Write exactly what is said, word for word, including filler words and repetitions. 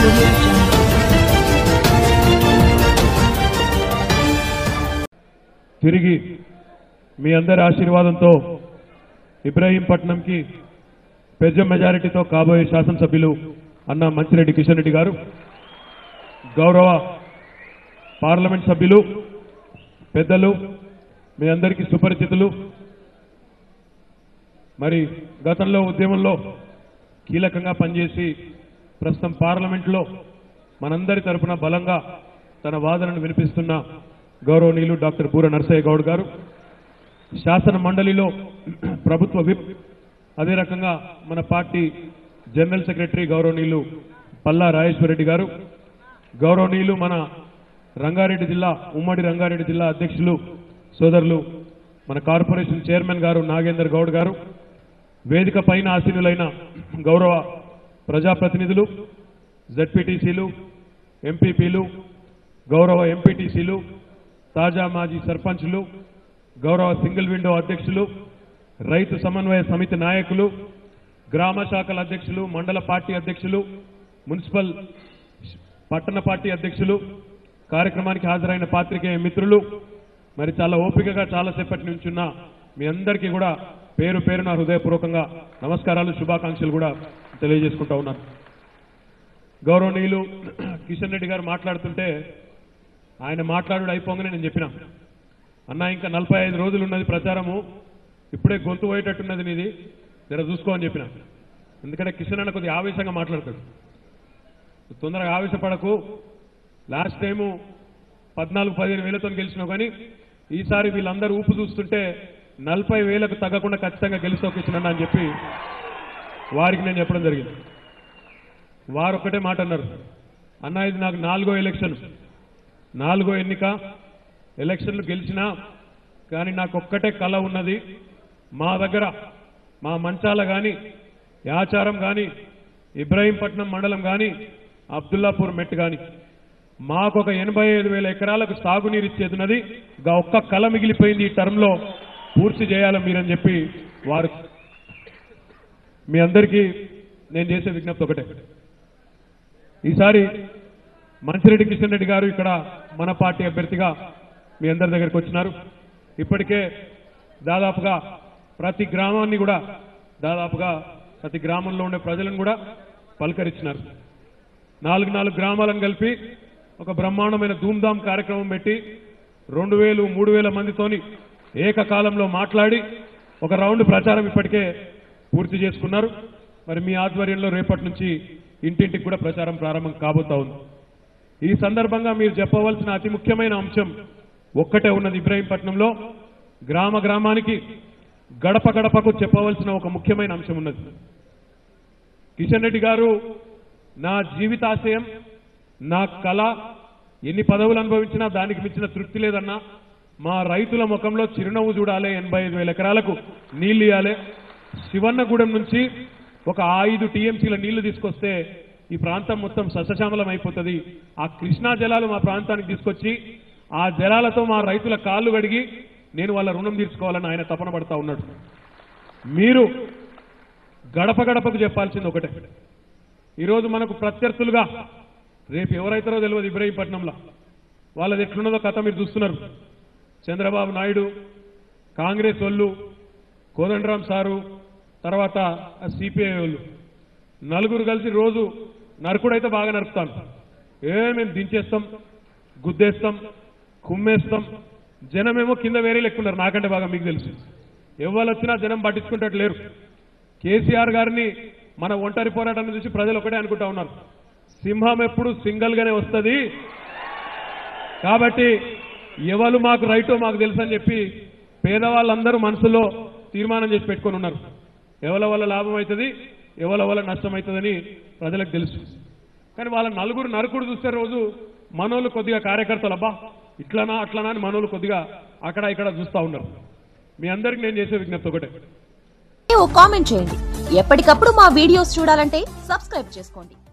తిరిగి మీ అందరి ఆశీర్వాదంతో ఇబ్రహీంపట్నం కి పెద్ద మెజారిటీతో కాబోయే శాసనసభ్యులు అన్న మంచిరెడ్డి కిషన్ రెడ్డి గారు, గౌరవ పార్లమెంట్ సభ్యులు పెద్దలు, మీ అందరికీ సుపరిచితులు, మరి గతంలో ఉద్యమంలో కీలకంగా పనిచేసి ప్రస్తుతం పార్లమెంట్లో మనందరి తరపున బలంగా తన వాదనను వినిపిస్తున్న గౌరవనీయులు డాక్టర్ బూర నరసయ్య గౌడ్ గారు, శాసన మండలిలో ప్రభుత్వ విప్, అదే రకంగా మన పార్టీ జనరల్ సెక్రటరీ గౌరవనీయులు పల్లా రాజేశ్వరరెడ్డి గారు, గౌరవనీయులు మన రంగారెడ్డి జిల్లా ఉమ్మడి రంగారెడ్డి జిల్లా అధ్యక్షులు సోదరులు మన కార్పొరేషన్ చైర్మన్ గారు నాగేందర్ గౌడ్ గారు, వేదిక పైన ఆసీనులైన గౌరవ ప్రజాప్రతినిధులు, జెడ్పీటీసీలు, ఎంపీపీలు, గౌరవ ఎంపీటీసీలు, తాజా మాజీ సర్పంచ్లు, గౌరవ సింగిల్ విండో అధ్యక్షులు, రైతు సమన్వయ సమితి నాయకులు, గ్రామ శాఖల అధ్యక్షులు, మండల పార్టీ అధ్యక్షులు, మున్సిపల్ పట్టణ పార్టీ అధ్యక్షులు, కార్యక్రమానికి హాజరైన పాత్రికేయ మిత్రులు, మరి చాలా ఓపికగా చాలాసేపటి నుంచున్న మీ అందరికీ కూడా పేరు పేరున హృదయపూర్వకంగా నమస్కారాలు, శుభాకాంక్షలు కూడా తెలియజేసుకుంటా ఉన్నాను. గౌరవనీయులు కిషన్ రెడ్డి గారు మాట్లాడుతుంటే ఆయన మాట్లాడు అయిపోగానే నేను చెప్పిన, అన్న ఇంకా నలభై ఐదు రోజులు ఉన్నది ప్రచారము, ఇప్పుడే గొంతు పోయేటట్టున్నది నీది, జర చూసుకో అని చెప్పిన. ఎందుకంటే కిషన్ అన్న కొద్దిగా ఆవేశంగా మాట్లాడతాడు, తొందరగా ఆవేశపడకు, లాస్ట్ టైము పద్నాలుగు పదిహేను వేలతో గెలిచినావు, కానీ ఈసారి వీళ్ళందరూ ఊపు చూస్తుంటే నలభై వేలకు తగ్గకుండా ఖచ్చితంగా గెలుస్తావు కిషన్ అన్న అని చెప్పి వారికి నేను చెప్పడం జరిగింది. వారు ఒక్కటే మాట అన్నారు, అన్న ఇది నాకు నాలుగో ఎలక్షన్, నాలుగో ఎన్నిక, ఎలక్షన్లు గెలిచినా కానీ నాకు ఒక్కటే కళ ఉన్నది, మా దగ్గర మా మంచాల కానీ యాచారం కానీ ఇబ్రహీంపట్నం మండలం కానీ అబ్దుల్లాపూర్ మెట్ కానీ మాకొక ఎనభై ఐదు వేల ఎకరాలకు సాగునీరు ఇచ్చేది, గా ఒక్క కళ మిగిలిపోయింది, ఈ టర్మ్లో పూర్తి చేయాలి మీరని చెప్పి వారు. మీ అందరికీ నేను చేసే విజ్ఞప్తి ఒకటే, ఈసారి మంచిరెడ్డి కిషన్ రెడ్డి గారు ఇక్కడ మన పార్టీ అభ్యర్థిగా మీ అందరి దగ్గరికి వచ్చినారు. ఇప్పటికే దాదాపుగా ప్రతి గ్రామాన్ని కూడా దాదాపుగా ప్రతి గ్రామంలో ఉండే ప్రజలను కూడా పలకరించినారు. నాలుగు నాలుగు గ్రామాలను కలిపి ఒక బ్రహ్మాండమైన ధూమ్ధామ్ కార్యక్రమం పెట్టి రెండు వేలు మూడు వేల మందితోని ఏకకాలంలో మాట్లాడి ఒక రౌండ్ ప్రచారం ఇప్పటికే పూర్తి చేసుకున్నారు. మరి మీ ఆధ్వర్యంలో రేపటి నుంచి ఇంటింటికి కూడా ప్రచారం ప్రారంభం కాబోతా ఉంది. ఈ సందర్భంగా మీరు చెప్పవలసిన అతి ముఖ్యమైన అంశం ఒక్కటే ఉన్నది, ఇబ్రహీంపట్నంలో గ్రామ గ్రామానికి గడప గడపకు చెప్పవలసిన ఒక ముఖ్యమైన అంశం ఉన్నది. కిషన్ రెడ్డి గారు, నా జీవితాశయం, నా కళ, ఎన్ని పదవులు అనుభవించినా దానికి మించిన తృప్తి లేదన్నా, మా రైతుల ముఖంలో చిరునవ్వు చూడాలి, ఎనభై ఐదు వేల ఎకరాలకు నీళ్లు ఇవ్వాలి, శివన్నగూడెం నుంచి ఒక ఐదు టీఎంసీల నీళ్లు తీసుకొస్తే ఈ ప్రాంతం మొత్తం సస్యశ్యామలం అయిపోతుంది, ఆ కృష్ణా జలాలు మా ప్రాంతానికి తీసుకొచ్చి ఆ జలాలతో మా రైతుల కాళ్ళు కడిగి నేను వాళ్ళ రుణం తీర్చుకోవాలని ఆయన తపన పడతా ఉన్నాడు. మీరు గడప గడపకు చెప్పాల్సింది ఒకటే, ఈరోజు మనకు ప్రత్యర్థులుగా రేపు ఎవరైతారో తెలియదు ఇబ్రహీంపట్నంలో, వాళ్ళది ఎట్లున్నదో కథ మీరు చూస్తున్నారు. చంద్రబాబు నాయుడు, కాంగ్రెస్ వాళ్ళు, కోదండరాం సారు, తర్వాత సిపిఐ వాళ్ళు నలుగురు కలిసి రోజు నరుకుడైతే బాగా నరుకుతాను, ఏ మేము దించేస్తాం, గుద్దేస్తాం, కుమ్మేస్తాం, జనమేమో కింద వేరే లెక్కున్నారు, నాకంటే బాగా మీకు తెలుసు. ఎవరు వచ్చినా జనం పట్టించుకుంటట్టు లేరు. కేసీఆర్ గారిని మన ఒంటరి పోరాటాన్ని చూసి ప్రజలు ఒకటే అనుకుంటా ఉన్నారు, సింహం ఎప్పుడు సింగల్ గానే వస్తుంది, కాబట్టి ఎవరు మాకు రైటో మాకు తెలుసు అని చెప్పి పేదవాళ్ళందరూ మనసులో తీర్మానం చేసి పెట్టుకొని ఉన్నారు. ఎవరి వల్ల లాభం అవుతుంది, ఎవరి వల్ల నష్టం అవుతుందని ప్రజలకు తెలుసు. కానీ వాళ్ళ నలుగురు నరుకుడు చూస్తే రోజు మనోళ్ళు కొద్దిగా కార్యకర్తలు అబ్బా ఇట్లనా అట్లనా అని మనోళ్ళు కొద్దిగా అక్కడ ఇక్కడ చూస్తూ ఉన్నారు. మీ అందరికి నేను చేసే విజ్ఞప్తి ఒకటే, కామెంట్ చేయండి. ఎప్పటికప్పుడు మా వీడియోస్ చూడాలంటే సబ్స్క్రైబ్ చేసుకోండి.